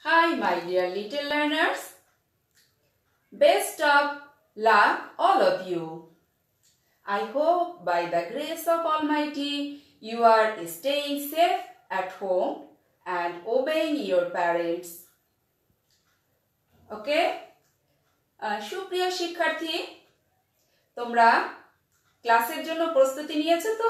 Hi, my dear little learners. Best of luck, all of you. I hope by the grace of Almighty you are staying safe at home and obeying your parents. Okay? সুপ্রিয় শিক্ষার্থী, তোমরা ক্লাসের জন্য প্রস্তুতি নিয়েছো তো?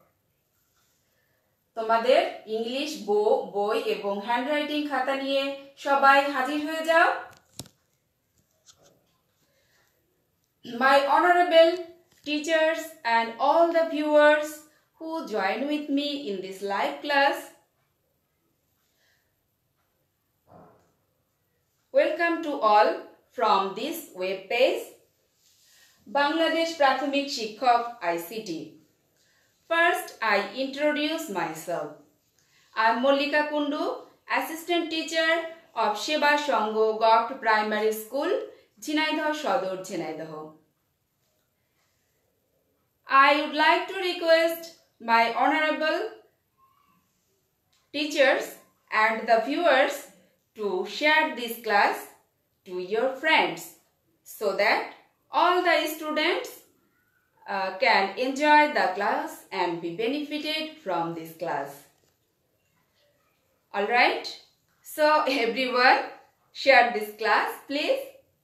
তোমাদের English বই এবং হ্যান্ডরাইটিং খাতা নিয়ে সবাই হাজির হয়ে যাও। My honorable teachers and all the viewers who join with me in this live class, welcome to all from this web page, Bangladesh Prathomik Shikhok ICT. First, I introduce myself. I am Mollika Kundu, Assistant Teacher of Sheba Shongo Gopt Primary School, Jhinaidah Sodor, Jhinaidah. I would like to request my honorable teachers and the viewers to share this class to your friends so that all the students can enjoy the class and be benefited from this class. Alright, so everyone share this class please.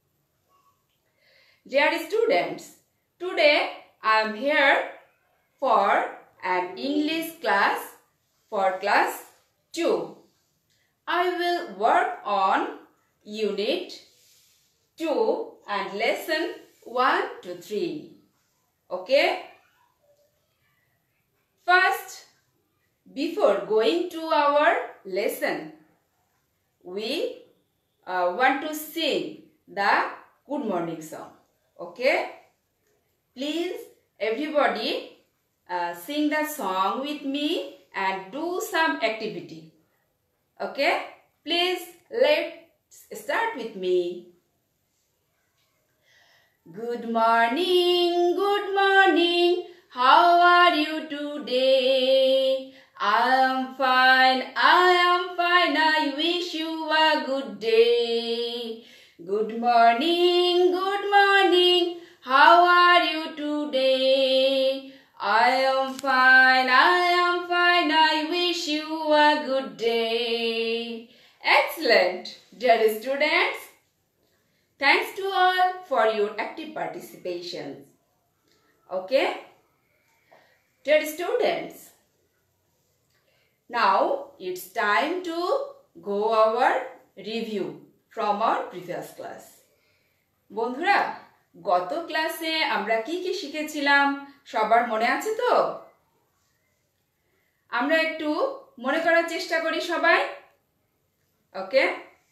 Dear students, today I am here for an English class for class 2. I will work on unit 2 and lesson 1 to 3. Okay? First, before going to our lesson, we want to sing the good morning song. Okay? Please, everybody sing the song with me and do some activity. Okay? Please, let's start with me. Good morning, how are you today? I am fine, I wish you a good day. Good morning, how are you today? I am fine, I wish you a good day. Excellent, dear students. Thanks to all for your active participation. Okay? Dear students, now it's time to go our review from our previous class. বন্ধুরা, গত ক্লাসে আমরা কি শিখেছিলাম সবার মনে আছে তো? আমরা একটু মনে করার চেষ্টা করি সবাই। ওকে?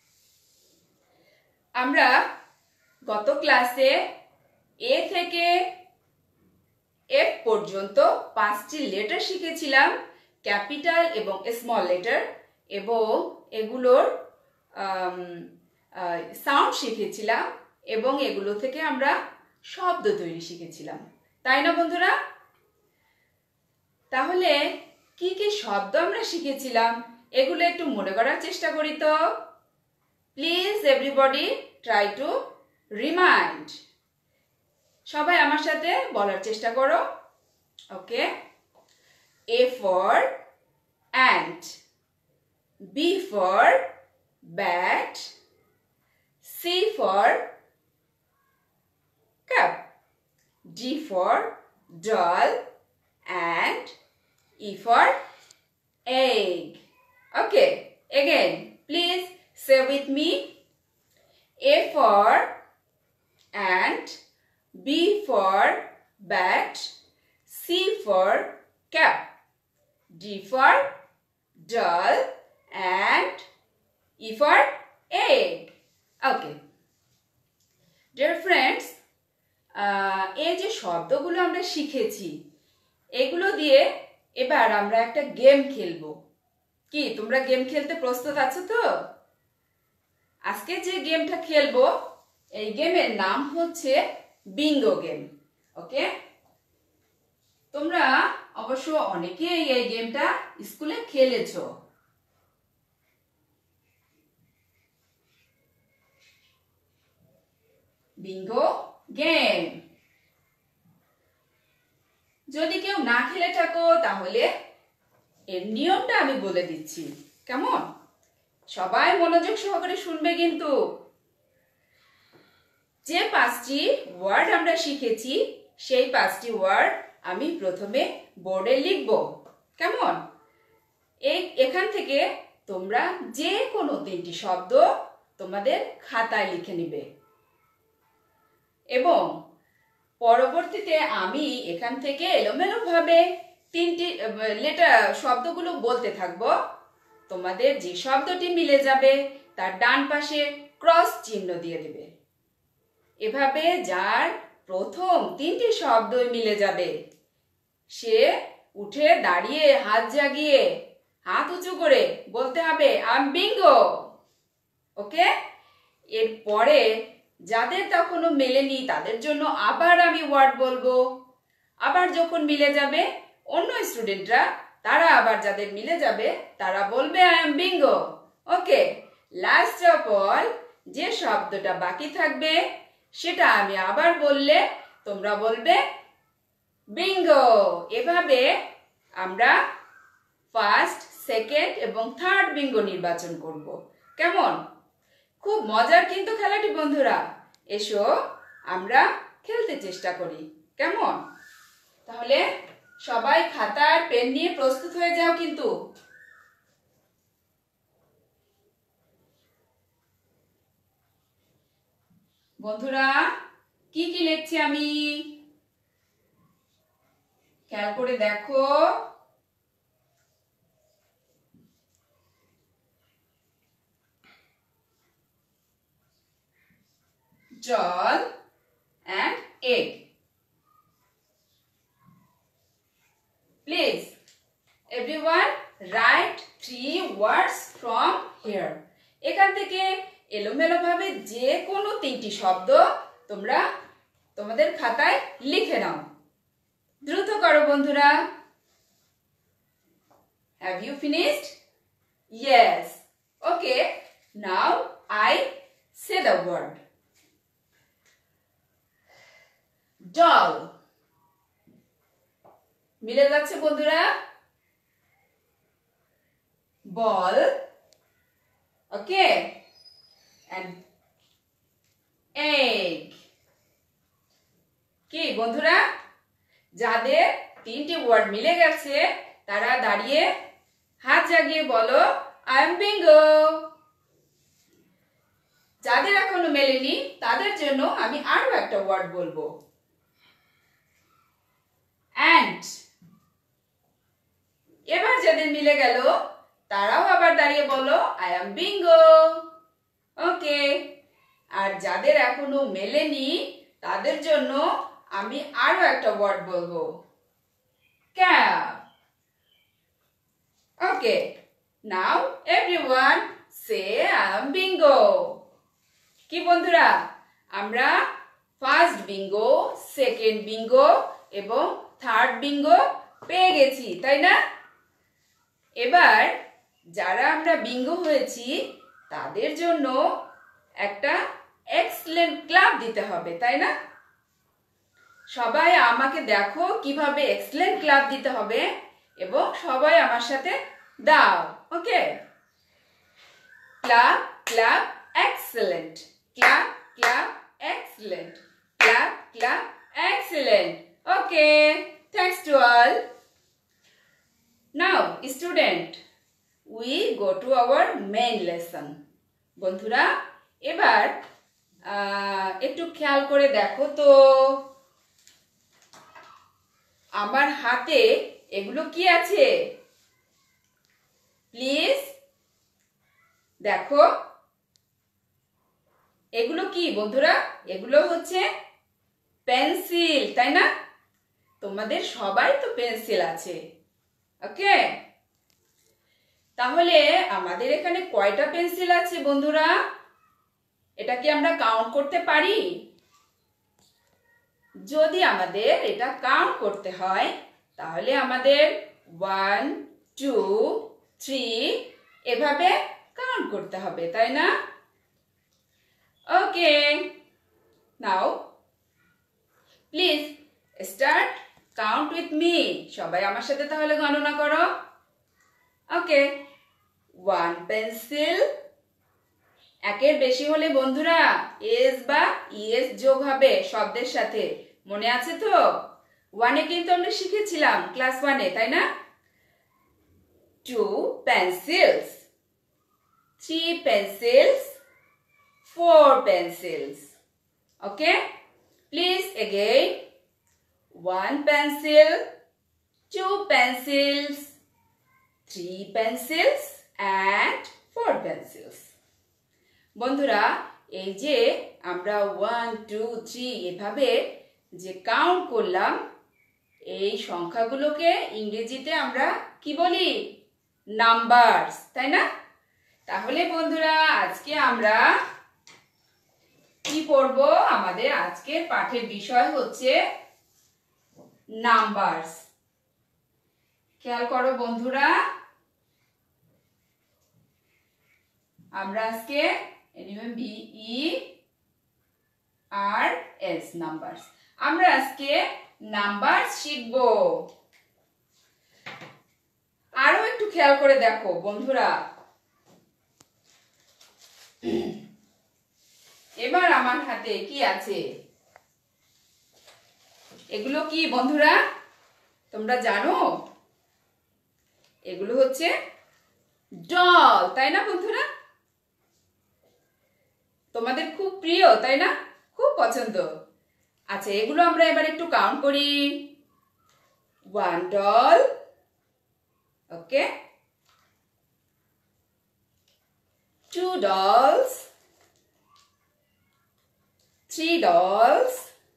আমরা গত ক্লাসে এ থেকে এফ পর্যন্ত 5টি লেটার শিখেছিলাম, ক্যাপিটাল এবং স্মল লেটার, এবং এগুলোর সাউন্ড শিখেছিলাম এবং এগুলো থেকে আমরা শব্দ তৈরি শিখেছিলাম, তাই না বন্ধুরা? তাহলে কি কি শব্দ আমরা শিখেছিলাম এগুলো একটু মনে করার চেষ্টা করি তো। Please everybody try to remind. সবাই আমার সাথে বলার চেষ্টা করো। ওকে? A for ant, B for bat, C for cup, D for doll, and E for egg. Okay, again, please say with me. A for ant, B for bat, C for cap, D for doll, and E for egg. Okay. Dear friends, এই যে শব্দগুলো আমরা শিখেছি এগুলো দিয়ে এবার আমরা একটা গেম খেলবো। কি তোমরা গেম খেলতে প্রস্তুত আছো তো? আজকে যে গেমটা খেলবো এই গেমের নাম হচ্ছে বিঙ্গো গেম। ওকে? তোমরা অবশ্য অনেকেই এই গেমটা স্কুলে খেলেছো। Bingo game. যদি কেউ না খেলে থাকো তাহলে এর নিয়মটা আমি বলে দিচ্ছি, কেমন? সবাই মনোযোগ সহকারে শুনবে কিন্তু। যে 5টি ওয়ার্ড আমরা শিখেছি সেই 5টি ওয়ার্ড আমি প্রথমে বোর্ডে লিখব, কেমন? এখান থেকে তোমরা যে কোনো 3টি শব্দ তোমাদের খাতায় লিখে নিবে এবং পরবর্তীতে আমি এখান থেকে এলোমেলোভাবে 3টি শব্দগুলো বলতে থাকবো। তোমাদের যে শব্দটি মিলে যাবে তার ডান পাশে ক্রস চিহ্ন দিয়ে দেবে। এভাবে যার প্রথম 3টি শব্দ মিলে যাবে সে উঠে দাঁড়িয়ে হাত জাগিয়ে হাত উঁচু করে বলতে হবে আই বিঙ্গো। ওকে? এরপরে যাদের তখনও মেলেনি তাদের জন্য আবার আমি ওয়ার্ড বলবো। আবার যখন মিলে যাবে অন্য স্টুডেন্টরা তারা আবার যাদের মিলে যাবে তারা বলবে I am bingo. Okay? Last of all যে শব্দটা বাকি থাকবে সেটা আমি আবার বললে তোমরা বলবে বিঙ্গো। এভাবে আমরা ফার্স্ট, সেকেন্ড এবং থার্ড বিঙ্গো নির্বাচন করব, কেমন? খুব মজার কিন্তু খেলাটি বন্ধুরা। এসো আমরা খেলতে চেষ্টা করি, কেমন? তাহলে সবাই খাতা আর পেন নিয়ে প্রস্তুত হয়ে যাও কিন্তু। বন্ধুরা কি কি লিখছি আমি খেয়াল করে দেখো। জল and egg. Please everyone write 3 words from here. এখান থেকে এলোমেলোভাবে যে কোনো 3টি শব্দ তোমরা তোমাদের খাতায় লিখে নাও। দ্রুত করো বন্ধুরা। Have you finished? Yes. Okay. Now I say the word. Doll. মিলে যাচ্ছে বন্ধুরা? Ball. Okay. And egg. কি বন্ধুরা? যাদের 3টি ওয়ার্ড মিলে গেছে তারা দাঁড়িয়ে হাত জাগিয়ে বলো আই এম বিঙ্গো। যাদের এখনো মেলেনি তাদের জন্য আমি আরো একটা ওয়ার্ড বলবো, অ্যান্ট। এবার যাদের মিলে গেল তারাও আবার দাঁড়িয়ে বলো আই এম বিঙ্গো। ওকে? আর যাদের এখনো মেলেনি তাদের জন্য আমি আরো একটা ওয়ার্ড বলবো, cap. Okay? Now everyone say I am bingo. কি বন্ধুরা, আমরা ফার্স্ট বিঙ্গো, সেকেন্ড বিঙ্গো এবং থার্ড বিঙ্গো পেয়ে গেছি, তাই না? এবার যারা আমরা বিঙ্গো হয়েছি তাদের জন্য একটা এক্সেলেন্ট ক্লাপ দিতে হবে, তাই না? সবাই আমাকে দেখো কিভাবে এক্সেলেন্ট ক্লাপ দিতে হবে এবং সবাই আমার সাথে দাও। Okay? Clap clap excellent, clap clap excellent, clap clap excellent. Okay, thanks to all. Now, student, we go to our main lesson. বন্ধুরা এবার একটু খেয়াল করে দেখো তো আমার হাতে এগুলো কি আছে, প্লিজ দেখো। এগুলো কি বন্ধুরা? এগুলো হচ্ছে পেন্সিল, তাই না? তোমাদের সবাই তো পেন্সিল আছে। ওকে? তাহলে আমাদের এখানে কয়টা পেন্সিল আছে বন্ধুরা? এটা কি আমরা কাউন্ট করতে পারি? যদি আমাদের এটা কাউন্ট করতে হয় তাহলে আমাদের 1 2 3 এভাবে কাউন্ট করতে হবে, তাই না? ওকে, Now, please start count with me. সবাই আমার সাথে তাহলে গণনা করো। Okay. 1 pencil. একের বেশি হলে বন্ধুরা এস বা ইএস যোগ হবে শব্দের সাথে, মনে আছে তো? 1 কিন্তু আমরা শিখেছিলাম ক্লাস 1 তাই না? 2 pencils, 3 pencils, 4 pencils. Okay? Please again. 1 pencil, 2 pencils, 3 pencils and 4 pencils. বন্ধুরা এই যে আমরা 1 2 3 এভাবে যে কাউন্ট করলাম, এই সংখ্যাগুলোকে ইংরেজিতে আমরা কি বলি? নাম্বারস, তাই না? তাহলে বন্ধুরা আজকে আমরা কি পড়ব? আমাদের আজকের পাঠের বিষয় হচ্ছে নাম্বারস। খেয়াল করো বন্ধুরা, আমরা আজকে BERS নাম্বারস, আমরা আজকে নাম্বারস শিখব। আরো একটু খেয়াল করে দেখো বন্ধুরা, এবার আমার হাতে কি আছে? এগুলো কি বন্ধুরা তোমরা জানো? এগুলো হচ্ছে ডল, তাই না বন্ধুরা? তোমাদের খুব প্রিয় তাই না? খুব পছন্দ। আচ্ছা, এগুলো আমরা এবার একটু কাউন্ট করি। 1 doll, ওকে, 2 dolls, 3 dolls,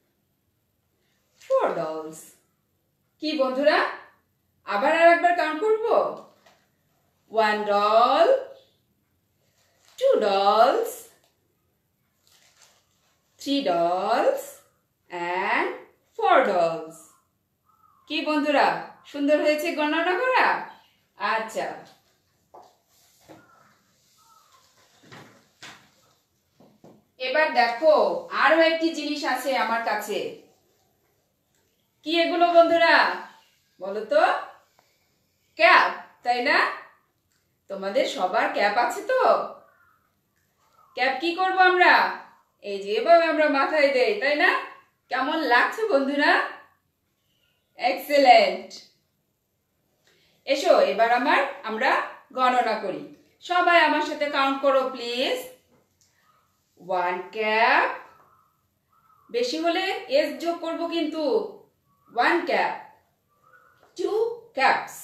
4 dolls. কি বন্ধুরা আবার আরেকবার কাউন্ট করব। 1 doll, 2 dolls, 3 dolls and 4 dolls. কি বন্ধুরা সুন্দর হয়েছে গণনা করা? আচ্ছা, এবার দেখো আরো একটি জিনিস আছে আমার কাছে। কি এগুলো বন্ধুরা বলো তো? ক্যাপ, তাই না? তোমাদের সবার ক্যাপ আছে তো? ক্যাপ কি করব আমরা? এই যে এভাবে আমরা মাথায় দেই, তাই না? কেমন লাগছে বন্ধুরা? এক্সেলেন্ট। এসো এবার আমরা গণনা করি। সবাই আমার সাথে কাউন্ট করো প্লিজ। 1 ক্যাপ, বেশি হলে এস যোগ করব কিন্তু। 1 cap, 2 caps,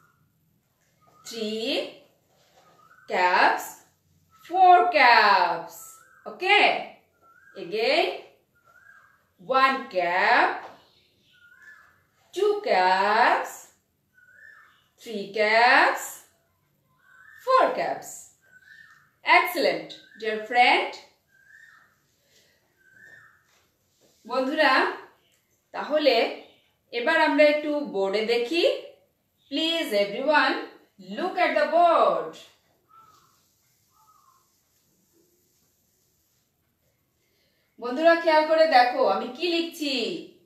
3 caps, 4 caps. Okay? Again, 1 cap, 2 caps, 3 caps, 4 caps. Excellent, dear friend. বন্ধুরা তাহলে এবার আমরা একটু বোর্ডে দেখি। Please everyone look at the board. বন্ধুরা খেয়াল করে দেখো আমি কি লিখছি।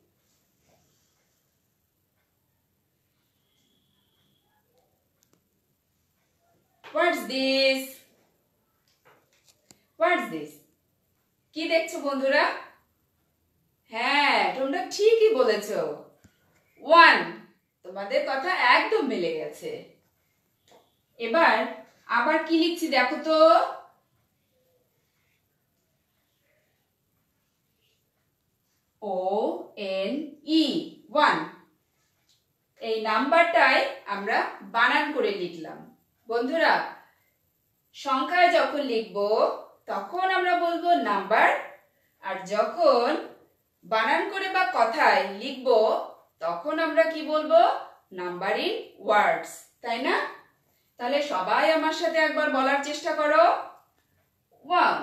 What's this? What's this? কি দেখছো বন্ধুরা? হ্যাঁ, তোমরা ঠিকই বলেছো। 1, তোমাদের কথা একদম মিলে গেছে। এবার আবার কি লিখছি দেখো তো। ONE, 1। এই নাম্বারটাই আমরা বানান করে লিখলাম। বন্ধুরা সংখ্যায় যখন লিখব তখন আমরা বলবো নাম্বার, আর যখন বানান করে বা কথায় লিখব তখন আমরা কি বলবো? নাম্বার ইন ওয়ার্ডস, তাই না? তাহলে সবাই আমার সাথে একবার বলার চেষ্টা করো। 1,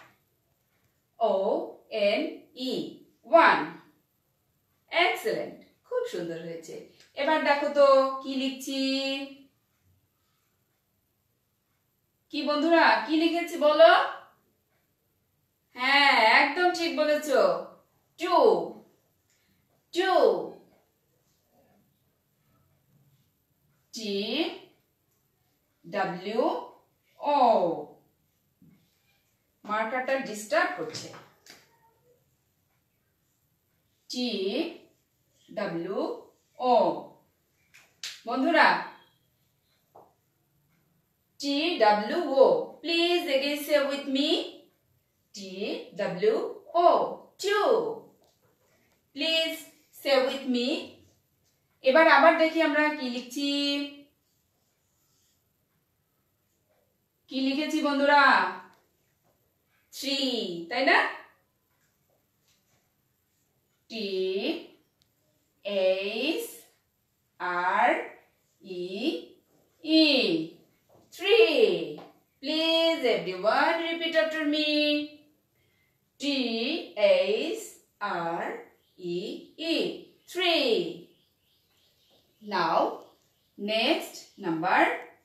ONE, 1। এক্সেলেন্ট, খুব সুন্দর হয়েছে। এবার দেখো তো কি লিখছি। কি বন্ধুরা কি লিখেছি বলো? হ্যাঁ, একদম ঠিক বলেছো। Two, two, T W O. মার্কারটা ডিস্টার্ব করছে। T W O. বন্ধুরা, T W O. Please again say with me. T W O, two. Please say with me. এবার আবার দেখি আমরা কি লিখছি। কি লিখেছি বন্ধুরা? থ্রি, তাই না? T H R E E, three. Please everyone repeat after me. T H R E E, three. Now next number.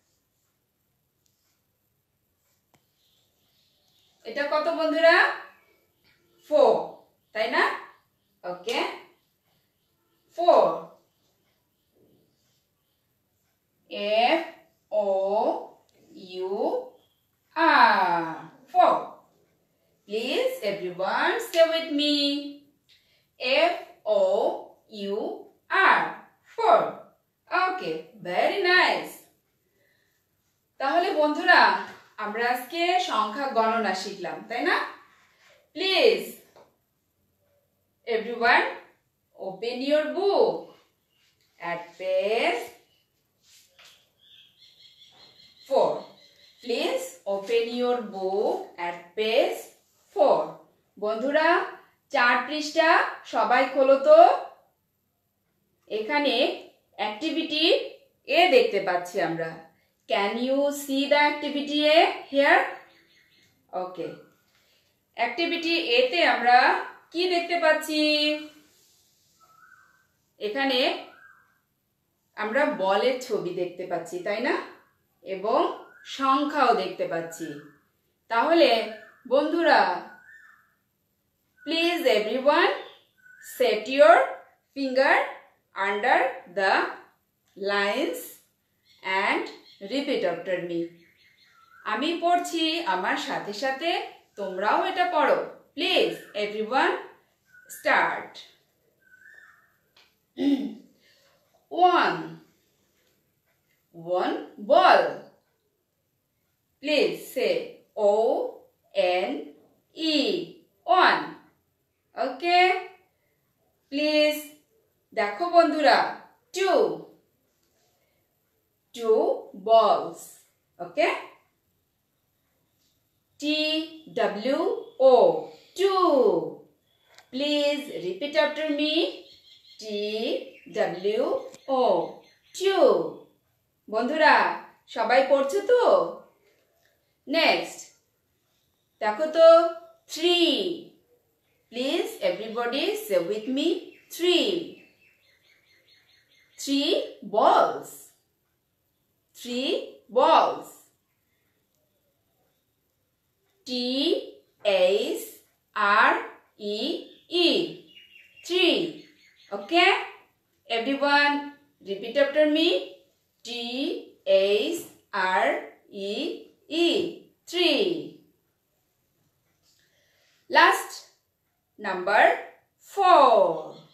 এটা কত বন্ধুরা? 4, তাই না? ওকে, 4। F O U R, 4. Please everyone say with me. F O U R, 4. Okay, very nice. তাহলে বন্ধুরা, আমরা আজকে সংখ্যা গণনা শিখলাম, তাই না? Please everyone open your book at page 4. Please open your book at page 4. বন্ধুরা, 4 পৃষ্ঠা সবাই খোলো তো। এখানে অ্যাক্টিভিটি এ দেখতে পাচ্ছি আমরা। Can you see the activity A here? Okay. Activity A তে আমরা কি দেখতে পাচ্ছি? এখানে আমরা বলের ছবি দেখতে পাচ্ছি, তাই না? এবং সংখ্যাও দেখতে পাচ্ছি। তাহলে বন্ধুরা, please everyone set your finger under the lines and repeat after me. আমি পড়ছি, আমার সাথে সাথে তোমরাও এটা পড়ো। Please everyone start. 1 ball. Please say O-N-E, one. Okay? Please দেখো বন্ধুরা, 2 balls. Okay? T-W-O, 2. Please repeat after me. T-W-O, 2. বন্ধুরা, সবাই পড়ছো তো? নেক্সট দেখো তো, 3. Please everybody say with me, 3. 3 balls. 3 balls. T-H-R-E-E, 3. Okay? Everyone repeat after me. T-H-R-E-E, 3. Last number 4.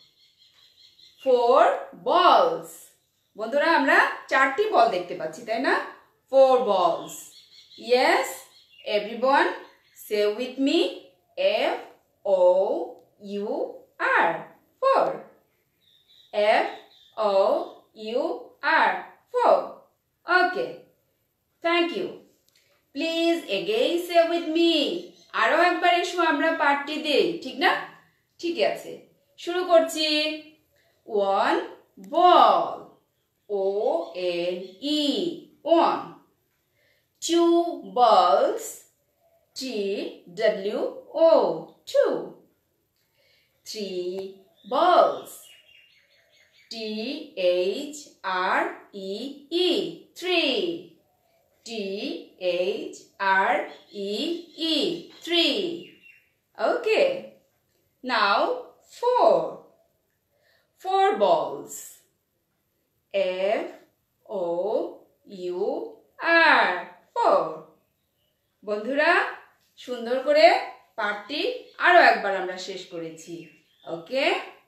4 balls. বন্ধুরা, আমরা 4টি বল দেখতে পাচ্ছি, তাই না? 4 balls. Yes, everyone say with me. F-O-U-R, 4. F-O-U-R, 4. Okay, thank you. Please again say with me. আরো একবার এসো, আমরা পাঠটি দেই, ঠিক না? ঠিক আছে, শুরু করছি। 1 ball, O-N-E, 1. 2 balls, T-W-O, 2. 3 balls, T-H-R-E-E, 3. T-H-R-E-E, 3. Okay. Now 4. 4 balls. F-O-U-R. 4. বন্ধুরা সুন্দর করে পাঠটি আরো একবার আমরা শেষ করেছি। ওকে,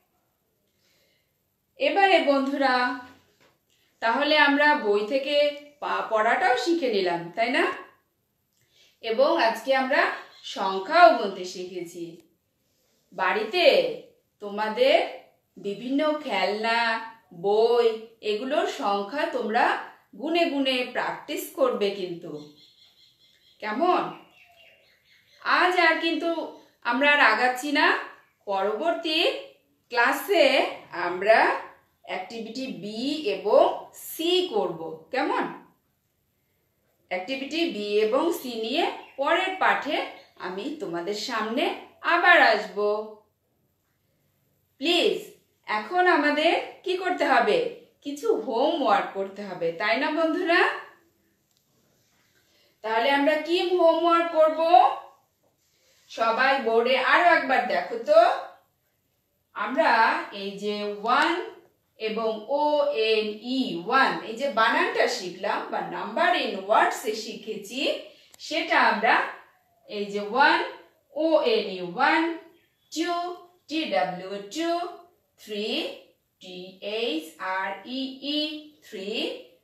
এবারে বন্ধুরা তাহলে আমরা বই থেকে পড়াটাও শিখে নিলাম, তাই না? এবং আজকে আমরা সংখ্যাও গুনতে শিখেছি। বাড়িতে তোমাদের বিভিন্ন খেলনা, বই এগুলোর সংখ্যা তোমরা গুনে গুনে প্র্যাকটিস করবে কিন্তু। কেমন? আজ আর কিন্তু আমরা আর আগাচ্ছি না। পরবর্তী ক্লাসে আমরা অ্যাক্টিভিটি বি এবং সি করব। কেমন? অ্যাক্টিভিটি বি এবং সি নিয়ে পরের পাঠে আমি তোমাদের সামনে আবার আসব। প্লিজ এখন আমাদের কি করতে হবে? কিছু হোমওয়ার্ক করতে হবে, তাই না বন্ধুরা? তাহলে আমরা কি হোমওয়ার্ক করব? সবাই বোর্ডে আরো একবার দেখো তো। আমরা এই যে 1 এবং ONE 1 এই যে বানানটা শিখলাম বা নাম্বার ইন ওয়ার্ডস এ শিখেছি, সেটা আমরা এই যে 1 ONE 1, 2 TW 2, 3 THREE 3,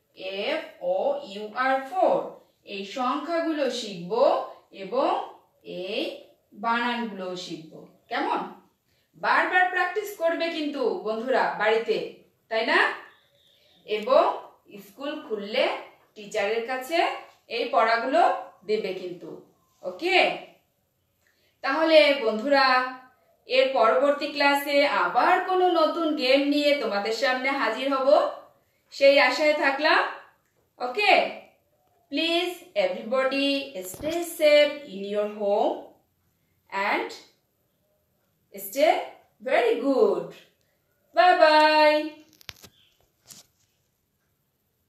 FOUR 4 এই সংখ্যাগুলো শিখব এবং এই বানানগুলো শিখব। কেমন? বারবার প্র্যাকটিস করবে কিন্তু বন্ধুরা বাড়িতে, তাই না? এবং স্কুল খুললে টিচারের কাছে এই পড়াগুলো দেবে কিন্তু। ওকে, তাহলে বন্ধুরা এর পরবর্তী ক্লাসে আবার কোনো নতুন গেম নিয়ে তোমাদের সামনে হাজির হব, সেই আশায় থাকলাম। Okay, please everybody stay safe in your home and stay very good.